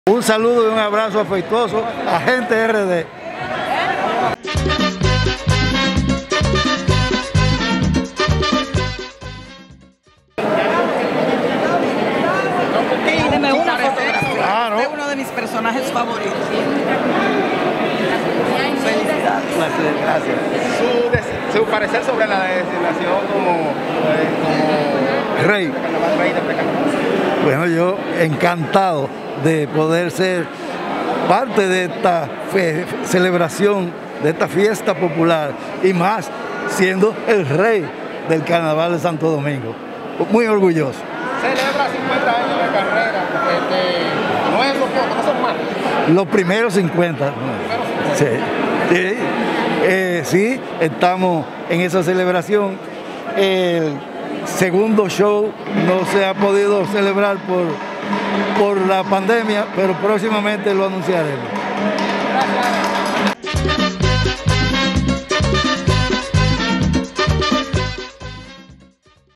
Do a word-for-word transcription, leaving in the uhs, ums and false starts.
Un saludo y un abrazo afectuoso a Gente R D. Deme una fotografía. Claro. Es uno de mis personajes favoritos. Felicidades. Gracias, gracias. Su, des- su parecer sobre la designación como, eh, como Rey. de carnaval, rey de precarnaval. Bueno, yo encantado de poder ser parte de esta fe- celebración, de esta fiesta popular y más siendo el rey del Carnaval de Santo Domingo. Muy orgulloso. Celebra cincuenta años de carrera. Este, no es lo poco, no son más. Los primeros cincuenta. Sí, sí, eh, sí, estamos en esa celebración. El segundo show no se ha podido celebrar por, por la pandemia, pero próximamente lo anunciaremos. Gracias.